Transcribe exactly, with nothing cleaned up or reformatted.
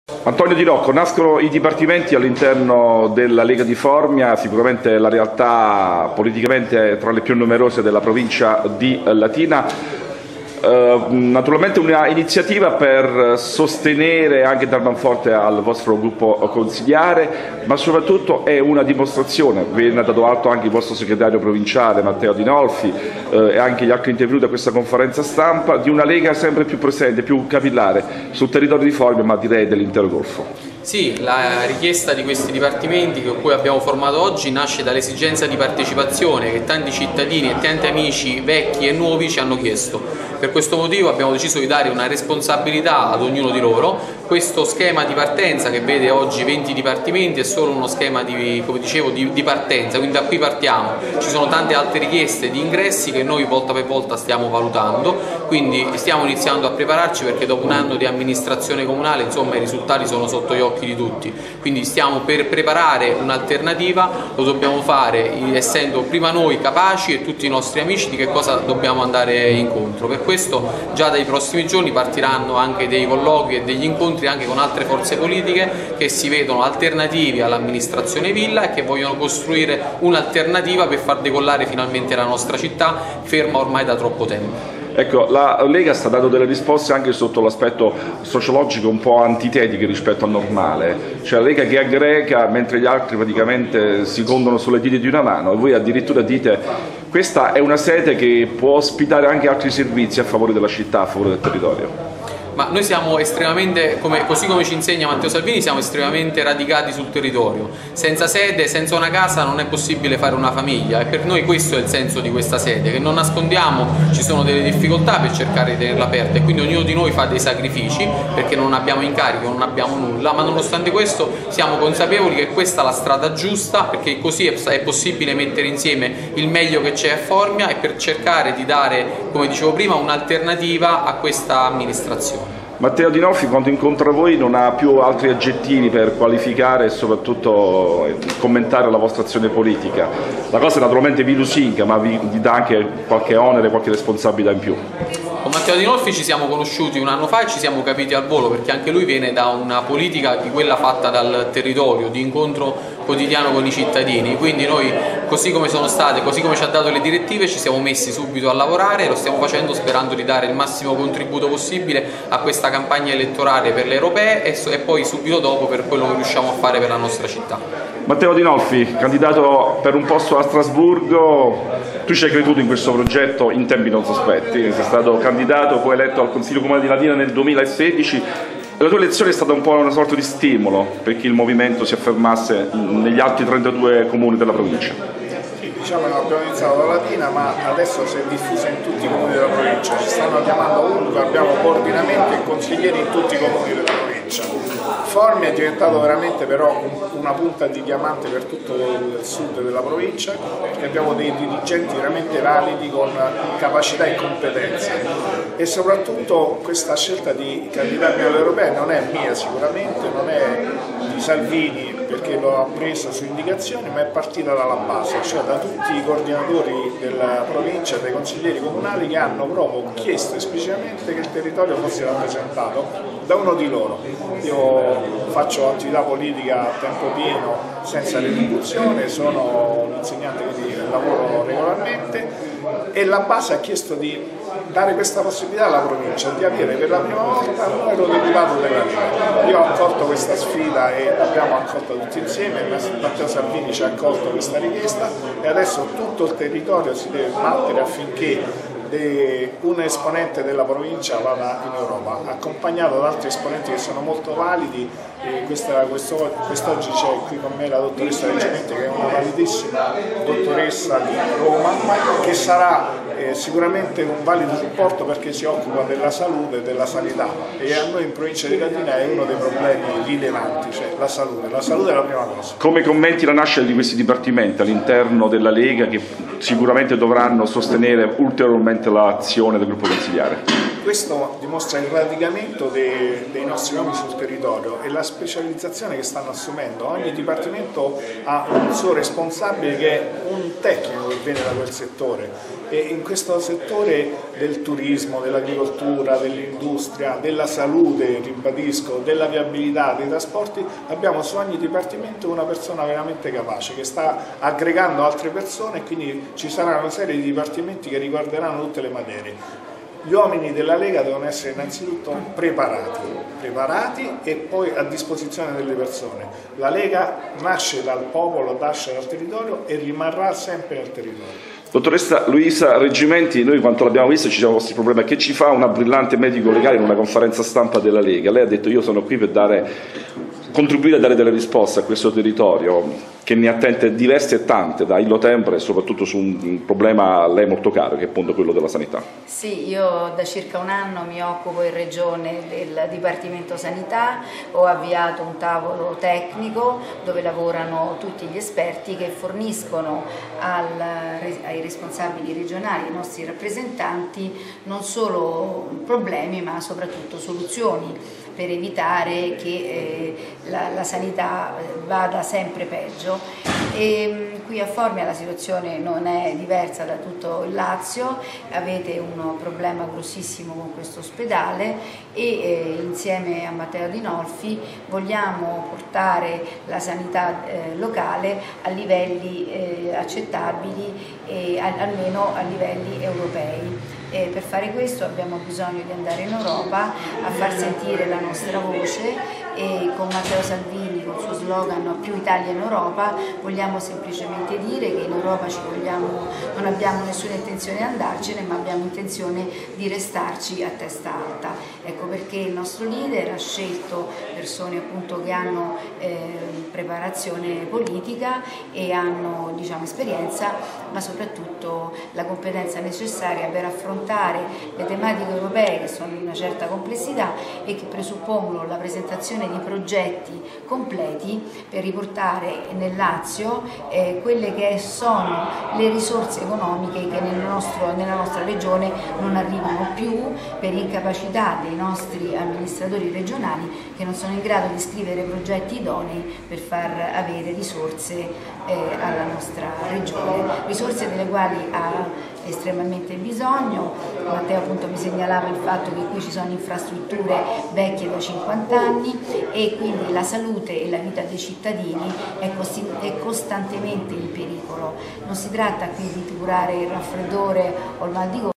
Antonio Di Rocco, nascono i dipartimenti all'interno della Lega di Formia, sicuramente la realtà politicamente tra le più numerose della provincia di Latina. Uh, naturalmente un'iniziativa per sostenere, anche dar manforte al vostro gruppo consigliare, ma soprattutto è una dimostrazione, viene dato atto anche il vostro segretario provinciale Matteo Dinolfi uh, e anche gli altri intervenuti a questa conferenza stampa, di una Lega sempre più presente, più capillare sul territorio di Formia, ma direi dell'intero Golfo. Sì, la richiesta di questi dipartimenti con cui abbiamo formato oggi nasce dall'esigenza di partecipazione che tanti cittadini e tanti amici vecchi e nuovi ci hanno chiesto. Per questo motivo abbiamo deciso di dare una responsabilità ad ognuno di loro. Questo schema di partenza che vede oggi venti dipartimenti è solo uno schema di, come dicevo, di, di partenza, quindi da qui partiamo. Ci sono tante altre richieste di ingressi che noi volta per volta stiamo valutando, quindi stiamo iniziando a prepararci perché dopo un anno di amministrazione comunale insomma i risultati sono sotto gli occhi di tutti, quindi stiamo per preparare un'alternativa, lo dobbiamo fare essendo prima noi capaci e tutti i nostri amici di che cosa dobbiamo andare incontro. Per questo già dai prossimi giorni partiranno anche dei colloqui e degli incontri anche con altre forze politiche che si vedono alternativi all'amministrazione Villa e che vogliono costruire un'alternativa per far decollare finalmente la nostra città, ferma ormai da troppo tempo. Ecco, la Lega sta dando delle risposte anche sotto l'aspetto sociologico un po' antitetiche rispetto al normale, cioè la Lega che aggrega mentre gli altri praticamente si condono sulle dita di una mano e voi addirittura dite questa è una sede che può ospitare anche altri servizi a favore della città, a favore del territorio. Ma noi siamo estremamente, come, così come ci insegna Matteo Salvini, siamo estremamente radicati sul territorio. Senza sede, senza una casa non è possibile fare una famiglia e per noi questo è il senso di questa sede, che non nascondiamo, ci sono delle difficoltà per cercare di tenerla aperta e quindi ognuno di noi fa dei sacrifici perché non abbiamo incarico, non abbiamo nulla, ma nonostante questo siamo consapevoli che questa è la strada giusta perché così è possibile mettere insieme il meglio che c'è a Formia e per cercare di dare, come dicevo prima, un'alternativa a questa amministrazione. Matteo Dinolfi quando incontra voi non ha più altri aggettivi per qualificare e soprattutto commentare la vostra azione politica. La cosa naturalmente vi lusinga, ma vi, vi dà anche qualche onere, qualche responsabilità in più. Con Matteo Dinolfi ci siamo conosciuti un anno fa e ci siamo capiti al volo perché anche lui viene da una politica di quella fatta dal territorio, di incontro quotidiano con i cittadini, quindi noi così come sono state, così come ci ha dato le direttive ci siamo messi subito a lavorare e lo stiamo facendo sperando di dare il massimo contributo possibile a questa campagna elettorale per le europee e, e poi subito dopo per quello che riusciamo a fare per la nostra città. Matteo Dinolfi, candidato per un posto a Strasburgo, tu ci hai creduto in questo progetto in tempi non sospetti, sei stato candidato, poi eletto al Consiglio Comunale di Latina nel duemilasedici. La tua elezione è stata un po' una sorta di stimolo perché il movimento si affermasse negli altri trentadue comuni della provincia. Sì, diciamo che abbiamo iniziato da Latina ma adesso si è diffusa in tutti i comuni della provincia, ci stanno chiamando ovunque, abbiamo coordinamenti e consiglieri in tutti i comuni della provincia. Formia è diventato veramente però una punta di diamante per tutto il sud della provincia perché abbiamo dei dirigenti veramente validi con capacità e competenze e soprattutto questa scelta di candidarmi alle europee non è mia sicuramente, non è di Salvini perché l'ho presa su indicazioni ma è partita dalla base, cioè da tutti i coordinatori della provincia e dei consiglieri comunali che hanno proprio chiesto esplicitamente che il territorio fosse rappresentato da uno di loro. Io faccio attività politica a tempo pieno senza retribuzione, sono un insegnante quindi lavoro regolarmente e la base ha chiesto di dare questa possibilità alla provincia di avere per la prima volta un numero deputato della Lega. Io ho accolto questa sfida e l'abbiamo accolta tutti insieme, Matteo Salvini ci ha accolto questa richiesta e adesso tutto il territorio si deve battere affinché un esponente della provincia vada in Europa, accompagnato da altri esponenti che sono molto validi. Quest'oggi c'è qui con me la dottoressa Reggimenti che è una validissima dottoressa di Roma che sarà eh, sicuramente un valido supporto perché si occupa della salute e della sanità e a noi in provincia di Latina è uno dei problemi rilevanti, cioè la salute, la salute è la prima cosa. Come commenti la nascita di questi dipartimenti all'interno della Lega che sicuramente dovranno sostenere ulteriormente l'azione del gruppo consigliare? questo dimostra il radicamento dei, dei nostri uomini sul territorio e la specializzazione che stanno assumendo. Ogni dipartimento ha un suo responsabile che è un tecnico che viene da quel settore, e in questo settore del turismo, dell'agricoltura, dell'industria, della salute, ribadisco, della viabilità, dei trasporti, abbiamo su ogni dipartimento una persona veramente capace che sta aggregando altre persone, e quindi ci sarà una serie di dipartimenti che riguarderanno tutte le materie. Gli uomini della Lega devono essere innanzitutto preparati, preparati e poi a disposizione delle persone. La Lega nasce dal popolo, nasce dal territorio e rimarrà sempre nel territorio. Dottoressa Luisa Reggimenti, noi quanto l'abbiamo visto ci siamo posti il problema: che ci fa una brillante medico legale in una conferenza stampa della Lega? Lei ha detto: io sono qui per dare, contribuire a dare delle risposte a questo territorio che ne attende diverse e tante, da Illo Tempore e soprattutto su un problema a lei molto caro, che è appunto quello della sanità. Sì, io da circa un anno mi occupo in Regione del Dipartimento Sanità, ho avviato un tavolo tecnico dove lavorano tutti gli esperti che forniscono al, ai responsabili regionali, ai nostri rappresentanti, non solo problemi ma soprattutto soluzioni per evitare che eh, la, la sanità vada sempre peggio. E, qui a Formia la situazione non è diversa da tutto il Lazio, avete un problema grossissimo con questo ospedale e eh, insieme a Matteo Adinolfi vogliamo portare la sanità eh, locale a livelli eh, accettabili e al, almeno a livelli europei. E per fare questo abbiamo bisogno di andare in Europa a far sentire la nostra voce, e con Matteo Salvini, con il suo slogan più Italia in Europa, vogliamo semplicemente dire che in Europa ci vogliamo, non abbiamo nessuna intenzione di andarcene, ma abbiamo intenzione di restarci a testa alta. Ecco perché il nostro leader ha scelto persone appunto che hanno eh, preparazione politica e hanno, diciamo, esperienza, ma soprattutto la competenza necessaria per affrontare le tematiche europee che sono di una certa complessità e che presuppongono la presentazione di progetti completi per riportare nel Lazio eh, quelle che sono le risorse economiche che nel nostro, nella nostra regione non arrivano più per incapacità dei nostri amministratori regionali che non sono in grado di scrivere progetti idonei per far avere risorse eh, alla nostra regione, risorse delle quali ha estremamente bisogno. Matteo appunto mi segnalava il fatto che qui ci sono infrastrutture vecchie da cinquanta anni e quindi la salute e la vita dei cittadini è, è costantemente in pericolo. Non si tratta qui di curare il raffreddore o il mal di gola,